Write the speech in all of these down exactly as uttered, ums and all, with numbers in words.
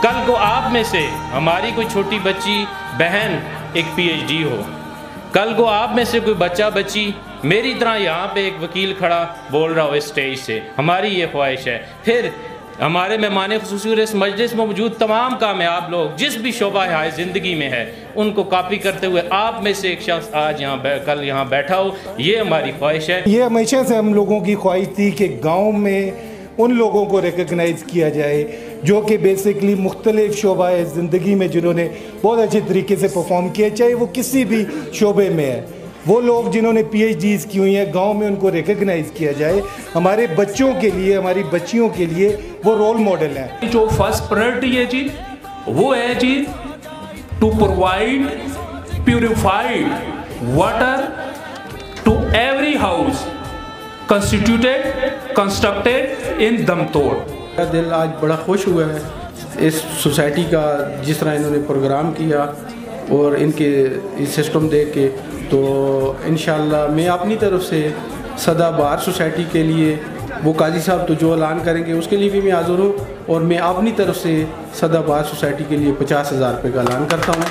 कल को आप में से हमारी कोई छोटी बच्ची बहन एक पीएचडी हो, कल को आप में से कोई बच्चा बच्ची मेरी तरह यहाँ पे एक वकील खड़ा बोल रहा हो स्टेज से, हमारी ये ख्वाहिश है। फिर हमारे मेहमान खुसूसी और इस मजलिस में मौजूद तमाम कामयाब लोग जिस भी शोबा हाय ज़िंदगी में है उनको कॉपी करते हुए आप में से एक शख्स आज यहाँ कल यहाँ बैठा हो, ये हमारी ख्वाहिश है। ये हमेशा से हम लोगों की ख्वाहिश थी कि गाँव में उन लोगों को रिकगनाइज़ किया जाए जो कि बेसिकली मुख्तलिफ शोबा ज़िंदगी में जिन्होंने बहुत अच्छे तरीके से परफॉर्म किया, चाहे वो किसी भी शोबे में है। वो लोग जिन्होंने पीएचडीज़ की हुई हैं गांव में उनको रिकगनाइज़ किया जाए। हमारे बच्चों के लिए, हमारी बच्चियों के लिए वो रोल मॉडल हैं। जो फर्स्ट प्रायोरिटी है जी वो है जी to provide purified water to every house constituted constructed in दमतोड़। मेरा दिल आज बड़ा खुश हुआ है इस सोसाइटी का, जिस तरह इन्होंने प्रोग्राम किया और इनके इस सिस्टम देख के। तो इंशाल्लाह मैं अपनी तरफ से सदाबहार सोसाइटी के लिए, वो काजी साहब तो जो ऐलान करेंगे उसके लिए भी मैं हाज़िर हूँ, और मैं अपनी तरफ से सदाबहार सोसाइटी के लिए पचास हज़ार रुपये का ऐलान करता हूँ।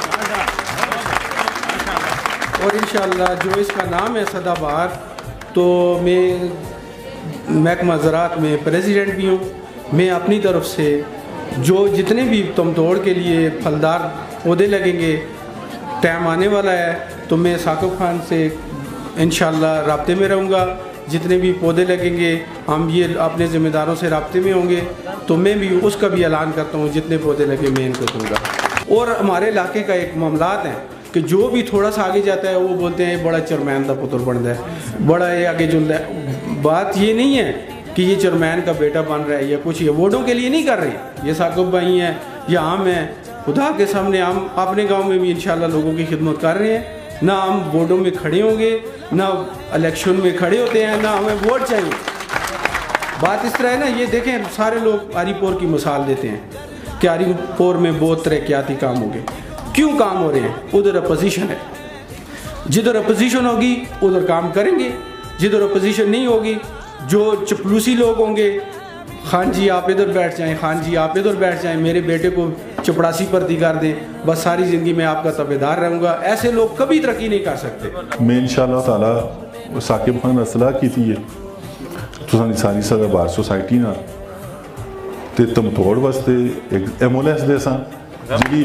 और इंशाल्लाह जो इसका नाम है सदाबहार, तो मैं महकमा ज़राअत में प्रेसिडेंट भी हूँ। मैं अपनी तरफ से जो जितने भी तमतोड़ के लिए फलदार पौधे लगेंगे, टाइम आने वाला है तो मैं साकिब खान से इंशाल्लाह राब्ते में रहूँगा। जितने भी पौधे लगेंगे हम ये अपने ज़िम्मेदारों से राब्ते में होंगे, तो मैं भी उसका भी ऐलान करता हूँ, जितने पौधे लगे मैं इनको दूँगा। और हमारे इलाके का एक मामलात है कि जो भी थोड़ा सा आगे जाता है वो बोलते हैं बड़ा चेयरमैन का पुत्र बनता है, बड़ा ये आगे जुलता है। बात ये नहीं है कि ये चेयरमैन का बेटा बन रहा है या कुछ, ये वोटों के लिए नहीं कर रहे। ये साकिब भाई हैं या हम हैं, खुदा के सामने हम अपने गांव में भी इंशाल्लाह लोगों की खिदमत कर रहे हैं। ना हम वोटों में खड़े होंगे, ना इलेक्शन में खड़े होते हैं, ना हमें वोट चाहिए। बात इस तरह है ना, ये देखें सारे लोग आरीपोर की मिसाल देते हैं कि आरीपोर में बहुत तरक्याती काम हो गए। क्यों काम हो रहे हैं? उधर अपोजिशन है, जिधर अपोजिशन होगी उधर काम करेंगे, जिधर अपोजिशन नहीं होगी जो चपलूसी लोग होंगे, खान जी आप इधर बैठ जाएं, खान जी आप इधर बैठ जाएं, मेरे बेटे को चपड़ासी भर्ती कर दें, बस सारी ज़िंदगी में आपका तबेदार रहूँगा, ऐसे लोग कभी तरक्की नहीं कर सकते। मैं इंशाअल्लाह ताला साकिब खान असलाह की थी तुसां दी सारी सदाबहार सोसाइटी ना ते तमतोड़ वास्ते एक एम्बुलेंस देसां जी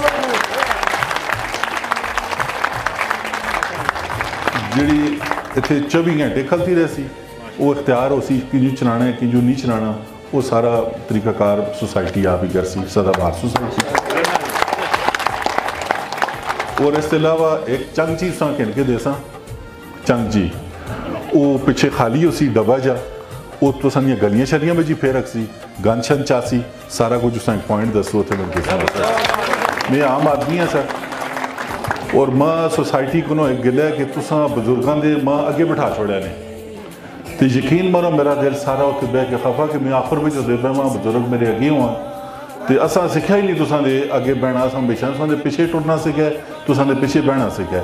जी इतने चौबी घंटे खलती रही, वो इख्तियार हो सी कि जो चलाना है कि जो नहीं चलाना, वो सारा तरीकाकार सोसाइटी आप ही कर सी सदाबहार सोसाइटी। और इसके अलावा एक चंग चीज सा कहन के देसा चंग जी वो पिछे खाली हो सी डब्बा जा वो तो सानिया गलियां शलियां में जी फेर रखसी गन शन चासी सारा कुछ उस पॉइंट दसो थे मैं आम आदमी हाँ सर। और मां सोसाइटी को एक गिला कि तुसा बजुर्गों के मां अगे बिठा छोड़ा ने, तो यकीन मानो मेरा दिल सारा उत्ते बह के खफा कि मैं आखिर में जो दे पावां बुजुर्ग मेरे अगे हुआ, तो असा सिखा ही नहीं तुसा दे अगे बहना, अस हमेशा तुसा दे पिछे टुरना सीखा, तुसा दे पिछे बहना सीखा।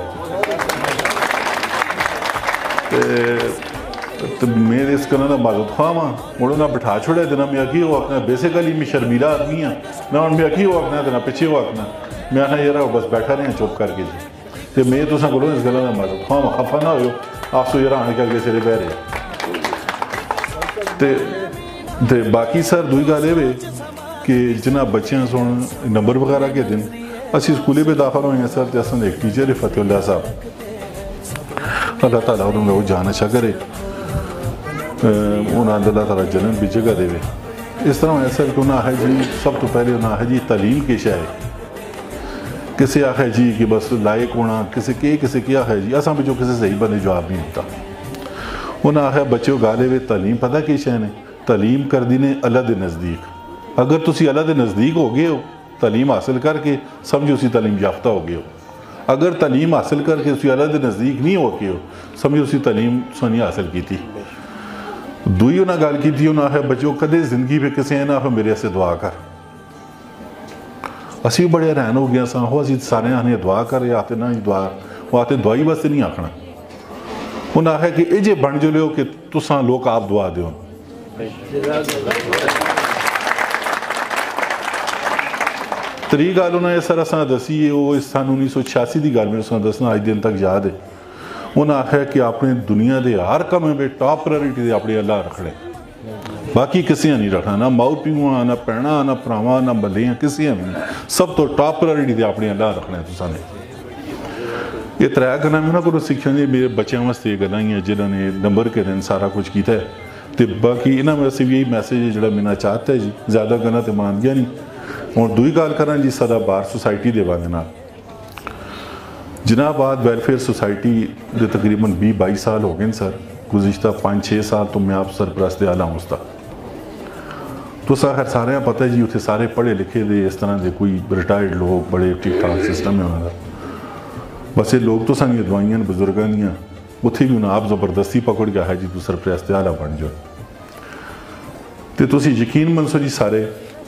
तो मैं इस करना का माजूद ख्वाह हाँ मुड़ो ना बिठा छोड़ा देना, मैं अगे हो आखना बेसिकली मैं शर्मीला आदमी हाँ ना, मैं अगे हो आखना देना पिछे हो आखना, मैं आखना यार बस बैठा रहे चुप करके जी। तो मैं तुसा को इस गल का माजूद ख्वाह खफा ना हो आप सो यार आने के अगे सिरे बह रहे। ते बाकी सर दुई गल ये कि जिन्हें बच्चों सुन नंबर वगैरह के दिन असी स्कूले में दाखिल हुए हैं सर, तो असन एक टीचर है फतेहुल्लाह साहब, अल्लाह ताला उन्होंने वो जान अच्छा करे, उन्होंने अल्लाह ताला जन्नत भी जगह देवे। इस तरह है सर कि उन्हें है जी सब तो पहले उन्हें है जी तालीम के शाय, किसी आख है जी कि बस लायक होना, किसी के किसी क्या है जी असा भी जो किसी सही बंदे जवाब नहीं होता। उन्हें आखिर बच्चों गाले वे तालीम पता की शै ने, तालीम कर दी ने अल्लाह के नज़दीक। अगर तुसी अल्लाह के नज़दीक हो गए हो तालीम हासिल करके समझो उसी तालीम याफ्ता हो गए हो, अगर तालीम हासिल करके उसी अल्लाह के नज़दीक नहीं हो गए हो समझो उसी तालीम सोनी हासिल की थी। दुई उन्हें गल की थी, उन्हें आखिर बच्चों कदे जिंदगी में किसी ने आखिर मेरे से दुआ कर, असी बड़े हैरान हो गया सा, असी सारे आने दुआ कर रहे आते ना दुआ, वो आते दुआई वास्ते नहीं आखना। उन्हें आखिया कि ये जे बन जो लियो कि तुसा लोग आप दुआ दो। त्री गल उन्हें सर असा दसी है वो इस सन उन्नीस सौ छियासी की गल मेरे साथ दसना अज दिन तक याद है। उन्हें आख्या कि अपने दुनिया के हर कम में टॉप प्रायोरिटी दे अपने अल्लाह रखने, बाकी किसी नहीं रखना, ना माऊ प्यूआ ना भैन ना भरावान ना बल्लियाँ किसी भी नहीं, सब तो टॉप प्रायोरिटी दे अपने अल्लाह रखना तुसाने। ये त्रै गल्लां उन्होंने को सीखिया ने मेरे बच्चों वास्ते गल्लां ही जिन्होंने नंबर के दिन सारा कुछ किया है। तो बाकी इन्होंने वास्ते भी यही मैसेज है जो मेरा चाहता है जी, ज़्यादा गल्लां तो मान गया नहीं। और दूई गल करा जी सदाबहार सोसाइटी के बारे नाल, जिनाबाद वेलफेयर सोसाइटी के तकरीबन भी बाई साल हो गए सर, गुज़िश्ता पाँच छे साल तो मैं आप सरपरस्त आला हूँ उसका। तो खैर सारे पता है जी उत्थे सारे पढ़े लिखे दे इस तरह के कोई रिटायर्ड लोग बड़े ठीक ठाक सिस्टम है उन्होंने, बस ये लोग तो सानिया दवाइयां बजुर्गों दियाँ उत्थे भी उन्हें आप जबरदस्ती पकड़ गया है जी तू सरपरस्त आला बन जाओ। तो तुसी यकीन मनसो जी सारे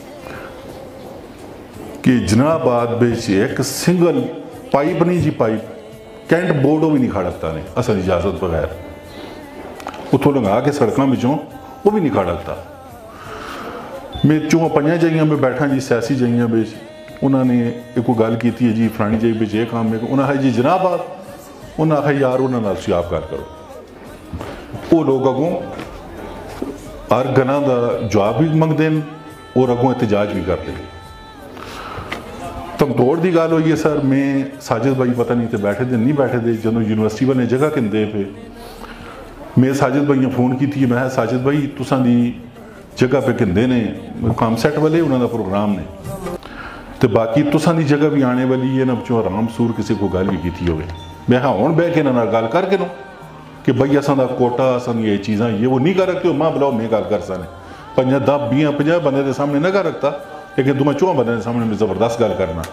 कि जनाबाद बिच एक सिंगल पाइप नहीं जी, पाइप कैंट बोर्डो भी नहीं खड़कता ने असल इजाजत बगैर, उतों लंघा के सड़कों बिचों वो भी नहीं खड़कता। मैं चौं पंजा जाइयां में बैठा जी सियासी जाइयां बिच, उन्होंने एक गल की है जी फलानी जाई बिच ये काम है, उन्हें आखिया जी जनाबाद, उन्हें आखिया यार उन्होंने नाल आप गल करो। वो लोग अगों हर गल्लां दा जवाब भी मंगते हैं और अगों एहतजाज भी करते हैं। तमतोड़ की गल हुई है सर, मैं साजिद भाई पता नहीं तो बैठे थे नहीं बैठे थे, जो यूनिवर्सिटी वाले जगह कहते पे मैं साजिद भाई फोन की, मैं साजिद भाई तुसां दी जगह पे कहते ने काम सैट वाले उन्होंने प्रोग्राम ने, तो बाकी तुसां दी जगह भी आने वाली है ना, बच्चों आराम सूर किसी को गल भी की हो। मैं हाँ हूँ बह के इन्होंने गल करके लो कि भाई असा का कोटा असन ये चीज़ा ये वो नहीं कर रखते हो, माँ बुलाओ मैं गल कर सने पंजा दस बीह पंजा बंदे के सामने न कर रखता, लेकिन तुम्हें चौं बंदे के सामने में जबरदस्त गल करना।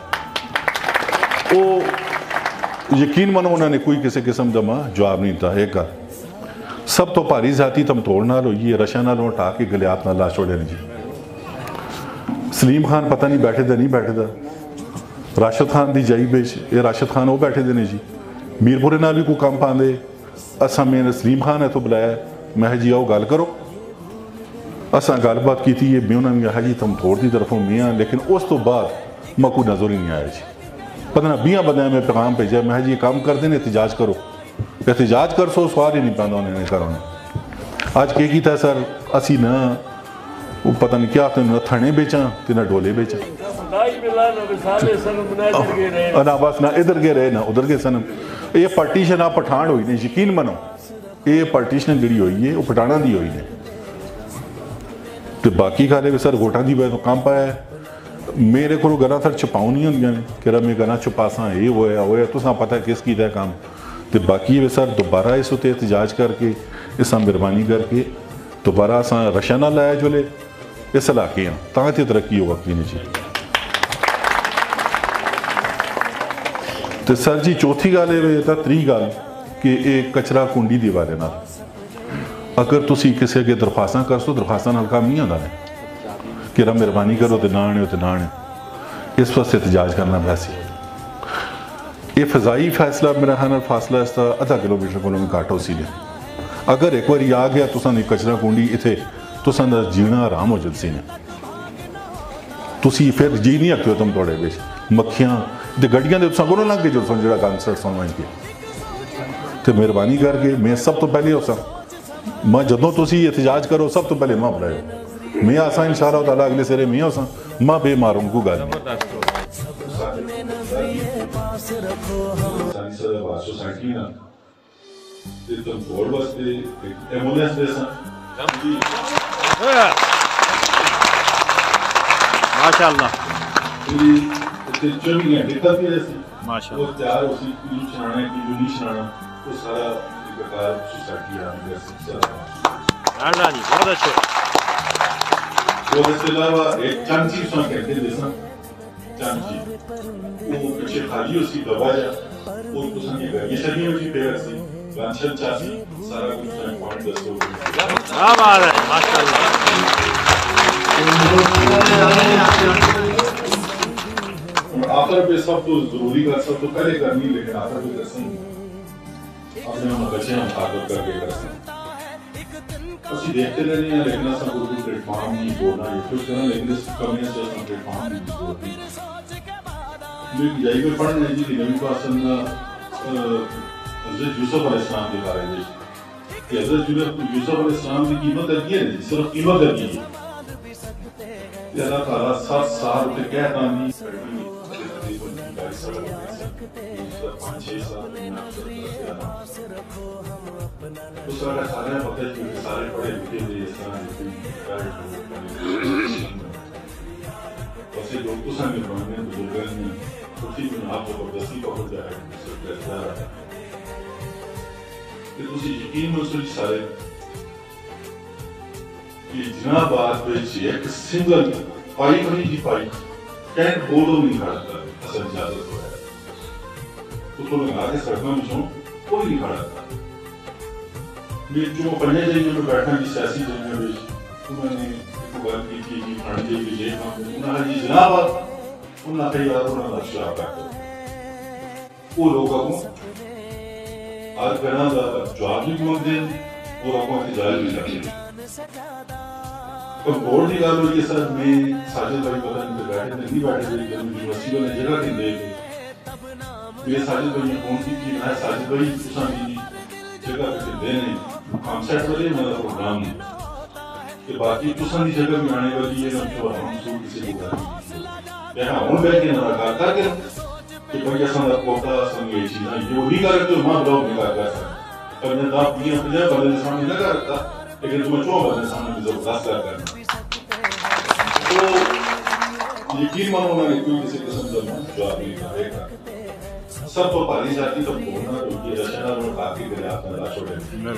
वो यकीन मनो उन्होंने कोई किसी किस्म का मां जवाब नहीं दिता। एक गल सब तो भारी जाती तमतोड़ नाल हुई है, रशा नाल हटा के गलियात नाल ला छोड़े जी। सलीम खान पता नहीं बैठे दा नहीं बैठे दा, राशिद खान की जाई बेच ये राशिद खान वो बैठे दे ने जी, मीरपुरे नाल भी कोई काम पाते, असा मैंने सलीम खान है तो बुलाया, मैं जी आओ गल करो, असा गलबात की है, मैं उन्होंने आखिया जी तमतोड़ की तरफों मैं हाँ, लेकिन उस तो बाद मैं कोई नजर ही नहीं आया जी। पता ना बीह बंद में पैगाम भेजा, मैं जी काम करते हैं एहतजाज करो, एहतजाज कर सो सवाल ही नहीं पाता उन्होंने करो। अज के किया सर असी ना वो पता नहीं क्या तो ना थने बेचा तो ना डोले बेचा, ना बस ना इधर गए रहे ना उधर गए सनम। ये पार्टीशन आप पठान हुई ने, यकीन मनो ये पार्टीशन जी हुई है वो पठाना की हुई ने, तो बाकी खाले सर वोटा की वजह तो काम पाया है। मेरे को गल्लां सर छुपाऊ नहीं होंदियां ने कि मैं गल्लां छुपासा ये होया होया तुसां पता है किस कीता काम, तो बाकी सर दोबारा इस उत्ते एहतजाज करके इस मेहरबानी करके दोबारा असा रशा ना लाया जोले इस इलाके हाँ तां ते तरक्की होगा कि नहीं जी। तो सर जी चौथी गल ये त्री गल कि एक कचरा कुंडी दी बारे नाल अगर तुसी किसी अगे दरखास्तां कर सो दरखास्तां नाल काम नहीं आंदा ने कि मेहरबानी करो तो ना आने तो ना आने, इस वास्ते एहतजाज करना वैसे ये फजाई फैसला मेरा ख्याल फासला इसका अद्धा किलोमीटर को घट हो सी ने, अगर एक बार आ गया तुसा दी कचरा कुंडी इत्थे तुसा दा जीना आराम हो जलसी ने, तुसी फिर जी नहीं हकते हो तुम थोड़े बिच मक्खियां ते गड्डियां दे तुसा कोलों लंघ के जो सुन जेड़ा गंद सड़ सुन के, तो मेहरबानी करके मैं सब तो पहले हो सा मैं जदों तुसी एहतजाज करो सब तो पहले मां बुलाओ, मैं आसा इंशाअल्लाह ताला अगले सिरे मैं होसा मां बेमार हूं को गल सोसाइटी ना ते तो बोर्ड वास्ते एम्बुलेंस दे सा माशाअल्लाह ते चौबीस घंटे तक भी ऐसे माशाअल्लाह वो तैयार उसी की छाना की जो नहीं छाना वो सारा एक प्रकार सोसाइटी आ गया राणा जी बहुत अच्छे। वो इसके अलावा एक चांची सुन कहते हैं जैसा चांची वो पीछे खाली उसकी दबाया वो तो संगे गई ये सभी उसकी पेड़ से लांछन चासी सारा कुछ उसने पॉइंट दस हो गया। क्या बात है माशाअल्लाह। आखिर पे सब तो जरूरी का सब तो पहले करनी लेकिन आखिर पे कर सकते अपने हम बच्चे हम ताकत करके कर सकते ਅਸੀਂ देखते रहने हैं लेकिन ऐसा कोई प्लेटफॉर्म नहीं बोलना ये कुछ करना लेकिन इस कमी से प्लेटफॉर्म नहीं बोलना जाई में पढ़ने जी की नबी पाक हज़रत यूसुफ अलैहिस्सलाम के बारे में कि हज़रत यूसुफ अलैहिस्सलाम की कीमत करकी है सिर्फ कीमत करकी है अल्लाह ताला सात साल के कहता नहीं पाँच छः साल उस वक्त सारे पता है कि सारे पढ़े लिखे थे वैसे लोग तो संग बनने बुजुर्ग ने कुछ आप जबरदस्ती पकड़ जाए कि तुसी यकीन महसूस सारे कि जनाबाद ਵਿੱਚ ਇੱਕ ਸਿੰਗਲ ਪਾਈਪ ਨਹੀਂ ਜੀ ਪਾਈਪ ਟੈਂਕ ਬੋਰਡ ਨਹੀਂ ਖੜਾ था असल इजाजत हो है उसको लगा के सड़कों में कोई नहीं खड़ा था मैं जो पढ़ने जाइए में बैठा जी सियासी जगह में उन्होंने एक बात की थी कि पढ़ने जाइए ये काम उन्होंने जी जनाब उन्होंने कई बार उन्होंने लक्ष्य आता है वो लोगों को आज कहना जवाब भी मांगते हैं वो लोगों की जायज भी करते हैं तो बोर्ड की गल हुई सर मैं साजिद भाई पता नहीं बैठे नहीं बैठे यूनिवर्सिटी ने जगह नहीं दे मैं साजिद भाई ने फोन की कि मैं साजिद भाई तुसा दी जगह पे दे नहीं हम सेट वाले मेरा प्रोग्राम नहीं कि बाकी तुसा दी जगह में आने वाली है ना तो हम सूट किसी को कर यहां उन बैठ के ना करता कि कि कोई ऐसा ना कोटा संगे चीज ना जो भी करे तो मां ब्लॉग नहीं कर सकता पर मैं आप ये अपने बदले सामने ना करता लेकिन तुम्हें चो बदले सामने भी जबरदस्त कर करना तो यकीन मानो ना कोई किसी किस्म का जवाब नहीं करेगा सब तो पाली जाती तो बोलना तो ये रचना और बाकी के आप ना छोड़े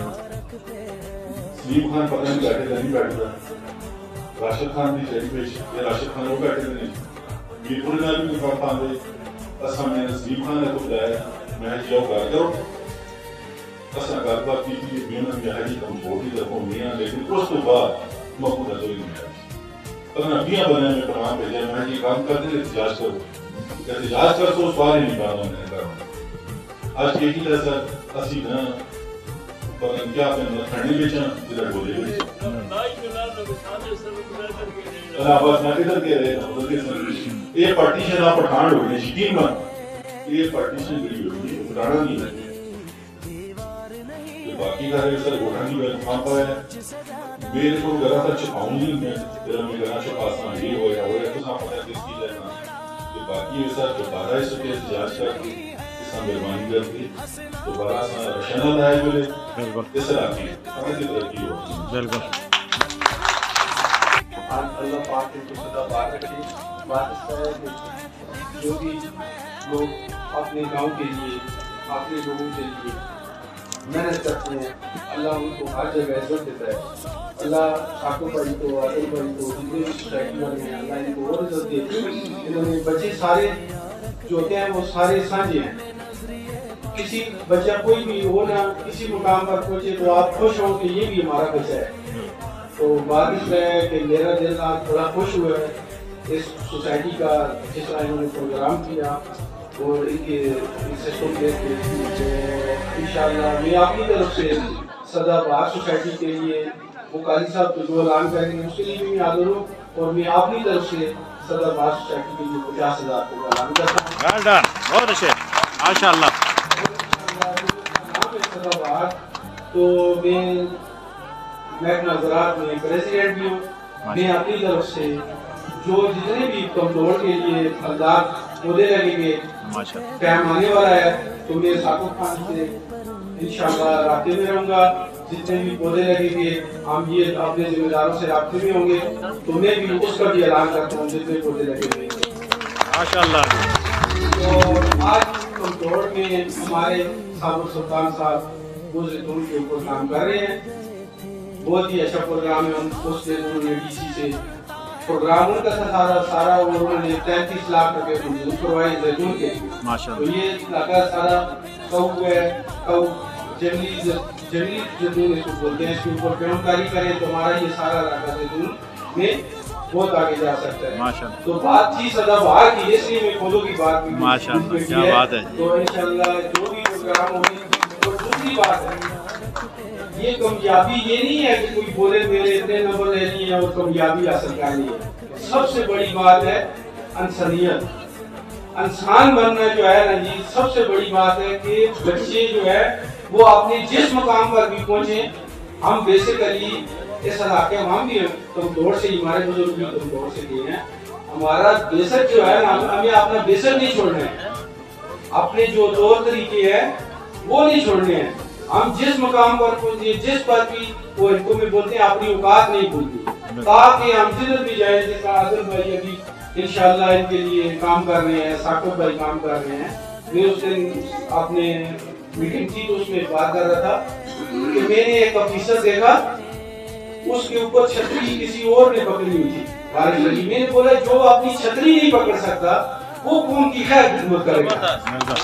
सलीम खान पता नहीं बैठे नहीं बैठता राशिद खान भी जेल में ये राशिद खान वो बैठे नहीं मीरपुर ने भी बात आंदे असा मैंने सलीम खान ने तो बताया मैं जो कर करो असा गलबात की थी बेना में हाजी कम छोटी रखो मियां लेकिन उस तो बाद मकबूल तो ही नहीं है अगर अभिया बने में तमाम भेजा मैं ये काम करते हैं इजाज करो कहते इजाज कर तो सवाल ही नहीं पाना मैंने करना आज यही तरह असी ना पर क्या अपने ठंडी बेचा इधर बोले अल्लाह बस ना किधर के रहे ये पार्टीशन आप पठान हो गए यकीन मान ये पार्टीशन गई होगी पुराना नहीं है बाकी का है सर घोड़ा नहीं बैठ वहाँ पर है मेरे को गला था छुपाऊंगी मैं तेरा मैं गला छुपाता ये हो या हो या तो साफ पता है किसकी लेना ये बाकी ये सर दोबारा इस वक्त जांच करके इस मेहरबानी करके दोबारा सा रशना लाए बोले बिल्कुल इस तरह की हमें की तरह की हो बिल्कुल अल्लाह पाक को सदा बात रखे बात है कि जो भी लोग अपने गांव के लिए अपने लोगों के लिए मेहनत करते हैं अल्लाह उनको हर जगह इज्जत देता है अल्लाह ठाकुर भाई को आदिल भाई को जितने भी सोसाइटी वाले हैं अल्लाह इनको और इज्जत दे इन्होंने बच्चे सारे जो होते हैं वो सारे साझे हैं किसी बच्चा कोई भी हो ना किसी मुकाम पर पहुंचे तो आप खुश हो कि ये भी हमारा बच्चा है तो बात इसलिए है कि मेरा दिल आज थोड़ा खुश हुआ है इस सोसाइटी का जिस तरह इन्होंने प्रोग्राम किया और इनके इनसे सुन के इंशाअल्लाह मैं आपकी तरफ से सदाबहार सोसाइटी के लिए वो काजी साहब जो ऐलान करेंगे उसके लिए भी मैं हाजिर हूँ और मैं आपकी तरफ से सदाबहार सोसाइटी के लिए पचास हजार को ऐलान करता हूँ बहुत अच्छे माशाअल्लाह सदाबहार तो मैं महकमा ज़राअत में प्रेसिडेंट भी हूँ मैं अपनी तरफ से जो जितने भी कमजोर के लिए फलदार पौधे लगेंगे टाइम आने वाला है तो मैं साकुब खान से इंशाअल्लाह राब्ते में रहूँगा जितने भी पौधे लगेंगे हम ये अपने जिम्मेदारों से राब्ते में होंगे तो मैं भी उसका भी ऐलान करता हूँ जितने पौधे लगेंगे माशाअल्लाह तो आज कमजोर में हमारे साबुक सुल्तान साहब वो जैतून के ऊपर काम कर रहे हैं बहुत ही अच्छा प्रोग्राम है उस दिन उन्होंने डीसी से प्रोग्राम उनका सारा सारा उन्होंने तैंतीस लाख रुपए मंजूर करवाए जैतून के तो ये इलाका सारा कऊ है कऊ जंगली जंगली जैतून इसको बोलते हैं इसके ऊपर पेड़कारी करें तो हमारा ये सारा इलाका जैतून में बहुत आगे जा सकता है तो बात थी सदाबहार की इसलिए मैं खोदों की बात की माशाअल्लाह क्या बात है तो इंशाअल्लाह जो भी प्रोग्राम होगी तो दूसरी बात है ये कामयाबी ये नहीं है कि कोई बोले मेरे इतने नंबर ले लिए और कामयाबी हासिल कर ली है सबसे बड़ी बात है इंसानियत इंसान बनना जो है ना जी, सबसे बड़ी बात है कि बच्चे जो है वो अपने जिस मुकाम पर भी पहुंचे। हम बेसिकली इस इलाके में हम भी तुम दौड़ से हमारे बुजुर्ग भी तुम दौड़ से गए हैं। हमारा बेसिक जो है ना, हमें अपना बेसिक नहीं छोड़ना है, अपने जो तौर तरीके हैं वो नहीं छोड़ने हैं। हम जिस मुकाम पर पहुंचे, जिस पर भी, वो इनको में बोलते हैं अपनी औकात नहीं भूलती, ताकि हम जिधर भी जाए। जिसका आदिल भाई अभी इंशाल्लाह इनके लिए काम कर रहे हैं, साकिब भाई काम कर रहे हैं। मैं उस दिन अपने मीटिंग थी तो उसमें बात कर रहा था कि मैंने एक ऑफिसर देखा, उसके ऊपर छतरी किसी और ने पकड़ी हुई थी, बारिश लगी। मैंने बोला जो अपनी छतरी नहीं पकड़ सकता वो कौन की खैर खिदमत करेगा।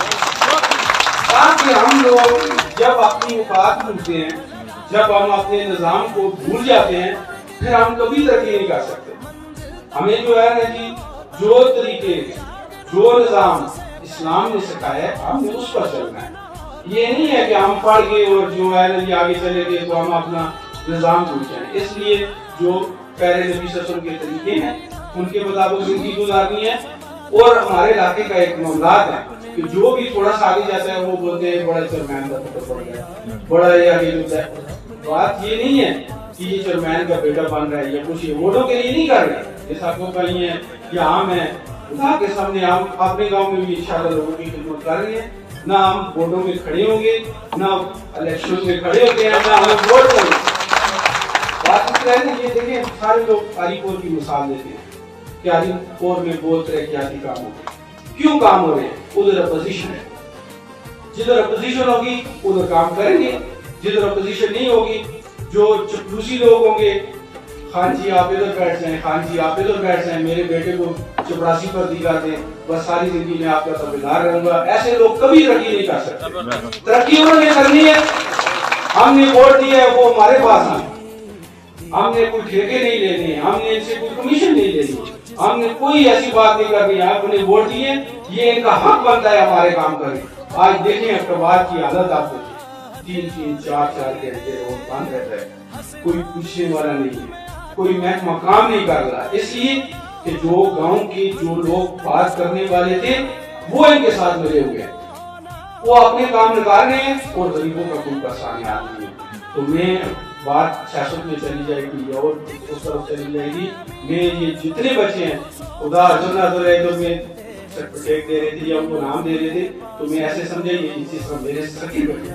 ताकि हम लोग जब अपनी औकात भूलते हैं, जब हम अपने निजाम को भूल जाते हैं, फिर हम कभी तरक्की नहीं कर सकते। हमें जो है ना जी, जो तरीके, जो निजाम इस्लाम ने सिखाया है, हमने उस पर चलना है। ये नहीं है कि हम पढ़ गए और जो है ना जी आगे चले गए तो हम अपना निजाम भूल जाए। इसलिए जो प्यारे नबी सल्लल्लाहु अलैहि वसल्लम के तरीके हैं उनके मुताबिक जिंदगी गुजारनी है। और हमारे इलाके का एक मामलात है कि जो भी थोड़ा सा आगे जाता है वो बोलते हैं बड़ा चेयरमैन का पुत्र बन गया, बड़ा ये आगे होता है। बात ये नहीं है कि ये चेयरमैन का बेटा बन रहा है या कुछ, वोटों के लिए नहीं कर रहे। जैसा आपको कहीं है या आम है, खुदा के सामने हम अपने गांव में भी इंशाल्लाह लोगों की खिदमत कर रहे हैं। ना हम वोटों में खड़े होंगे, ना इलेक्शन में खड़े होते हैं, ना हम वोट करेंगे। बात है ना, ये देखें सारे लोग आरीपुर की मिसाल देते हैं कि आरीपुर में बहुत तरह के आदि काम होते हैं। क्यों काम हो रहे हैं? उधर अपोजिशन है, जिधर अपोजिशन होगी उधर काम करेंगे, जिधर अपोजिशन नहीं होगी, जो चपलूसी लोग होंगे, खान जी आप इधर बैठ जाएं, खान जी आप इधर बैठ जाएं, मेरे बेटे को चपरासी पर दी जाते हैं, बस सारी जिंदगी में आपका ताबेदार रहूंगा, ऐसे लोग कभी तरक्की नहीं कर सकते। तरक्की उन्होंने करनी है, हमने वोट दिया है वो हमारे पास है, हमने कोई ठेके नहीं लेने, हमने इनसे कोई कमीशन नहीं लेनी, हमने कोई ऐसी बात नहीं करनी है। आपने वोट दिए, ये इनका हक बनता है हमारे काम करें। आज देखें अखबार की हालत, आप देखें तीन तीन चार चार घंटे रोड बंद रहता है, कोई पूछने वाला नहीं है, कोई महकमा काम नहीं कर रहा। इसलिए कि जो गांव के जो लोग बात करने वाले थे वो इनके साथ मिले हुए हैं, वो अपने काम निकाल रहे हैं और गरीबों का कोई परेशानी आ रही है। तो मैं बात सियासत में चली जाएगी और उस तरफ चली जाएगी। मैं ये जितने बच्चे हैं, खुदा अर्जुन में सर्टिफिकेट दे रहे थे या उनको नाम दे रहे थे, तो मैं ऐसे समझे ये इसी तरह मेरे सखी बच्चे।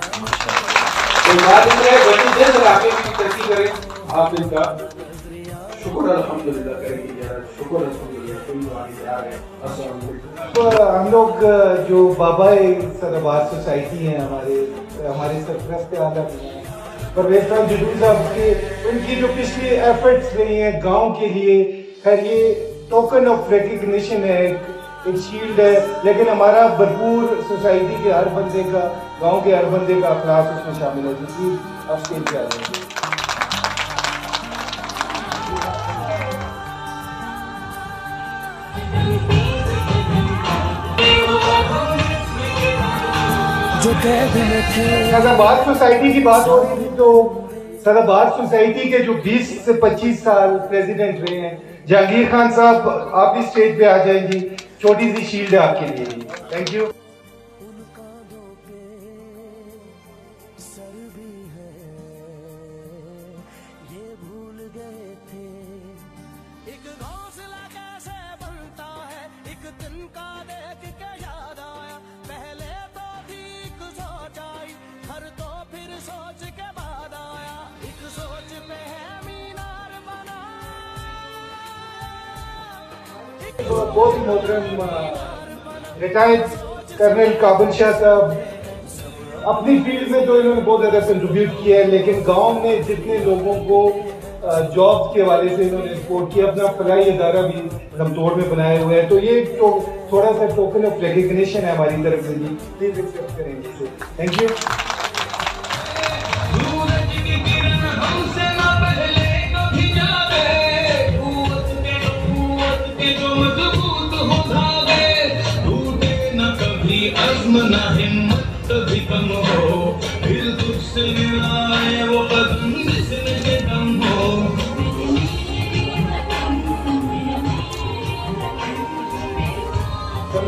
तो बात है बच्चे जिस इलाके की तरक्की करें, आप इनका शुक्र अल्हम्दुलिल्लाह करेंगे यार, शुक्र अल्हम्दुलिल्लाह। कोई आगे जा रहे हैं। अस्सलाम वालेकुम। तो हम लोग जो बाबा सदाबाद सोसाइटी है, हमारे हमारे सरपरस्त आला परवेज साहब जुलूस साहब के, उनकी जो पिछली एफर्ट्स रही हैं गांव के लिए, खैर ये टोकन ऑफ रिकग्निशन है, एक, एक शील्ड है, लेकिन हमारा भरपूर सोसाइटी के हर बंदे का, गांव के हर बंदे का अखलाक उसमें शामिल है। जिसकी आप स्टेज पे आ जाएंगे। सदाबाद सोसाइटी की बात हो रही थी, तो सदाबाद सोसाइटी के जो बीस से पच्चीस साल प्रेसिडेंट रहे हैं, जहांगीर खान साहब आप भी स्टेज पे आ जाएंगी, छोटी सी शील्ड है आपके लिए। Thank you. बहुत ही मोहतरम रिटायर्ड कर्नल काबिल शाह साहब, अपनी फील्ड में तो इन्होंने बहुत ज़्यादा कंट्रीब्यूट किया है, लेकिन गांव में जितने लोगों को जॉब्स के हवाले से इन्होंने सपोर्ट किया, अपना फलाई अदारा भी रमतोड़ में बनाए हुए हैं। तो ये तो थोड़ा सा टोकन ऑफ रिकग्निशन है हमारी तरफ से जी, प्लीज एक्सेप्ट करेंगे इसे। Thank you.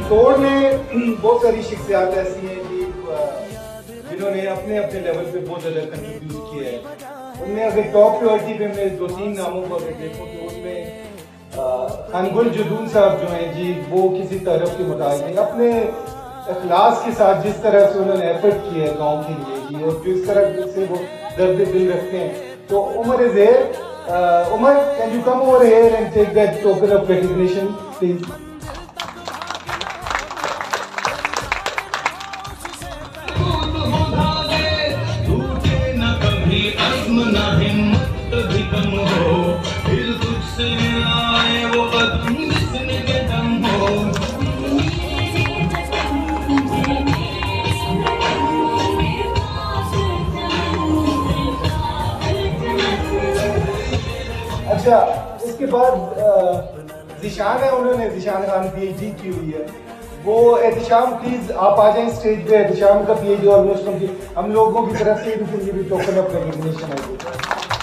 तमतोड़ में बहुत सारी शख्सियात ऐसी हैं कि जिन्होंने अपने अपने लेवल पे बहुत ज़्यादा कंट्रीब्यूट किया है। उनमें अगर टॉप प्रायोरिटी पे मैं दो तीन नामों को अगर देखूँ तो उसमें खानगुल जदून साहब जो हैं जी, वो किसी तरफ के मुताबिक नहीं, अपने इखलास के साथ जिस तरह से उन्होंने एफर्ट किया है गाँव के लिए जी, और जिस तरह से वो दर्द दिल रखते हैं। तो Umar is here, Umar can you come over here and take that token of recognition please. अच्छा, इसके बाद जिशान है, उन्होंने जिशान खान पीएचडी की हुई है। वो एहतिशाम प्लीज आप आ जाएं स्टेज पे। एहतिशाम का पीएचडी ऑलमोस्ट कंप्लीट, हम लोगों की तरफ से इनके लिए भी टोकन ऑफ रिकग्निशन है।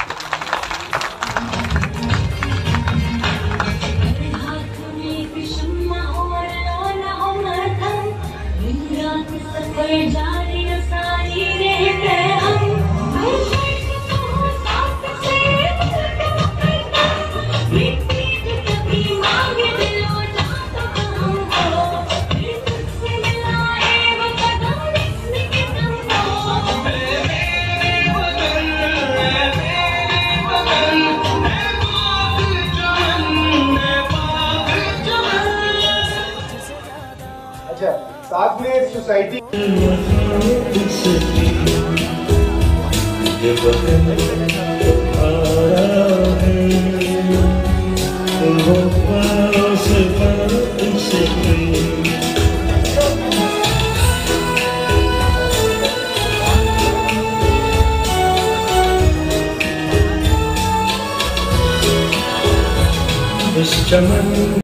अच्छा, साथ में सोसाइटी इस चमन